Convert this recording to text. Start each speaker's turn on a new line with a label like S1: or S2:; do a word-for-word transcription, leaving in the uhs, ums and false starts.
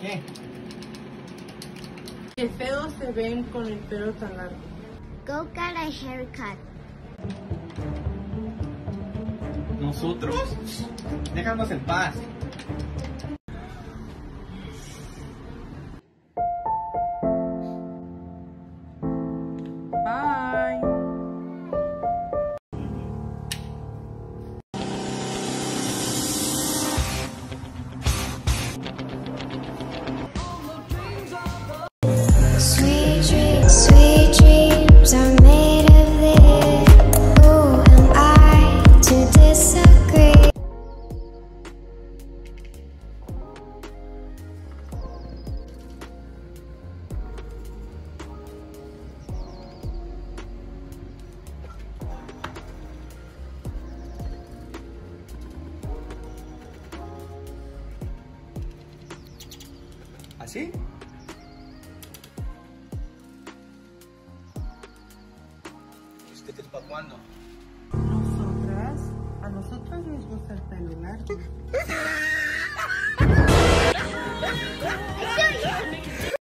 S1: ¿Qué?
S2: Qué feos se ven con el pelo tan largo.
S3: Go get a haircut.
S1: ¿Nosotros? Déjanos en paz.
S2: Bye.
S3: Sweet dreams, sweet dreams are made of this. Who am I to disagree?
S1: ¿Así? ¿Este es para cuándo?
S2: Nosotras, a nosotros nos gusta el pelo largo.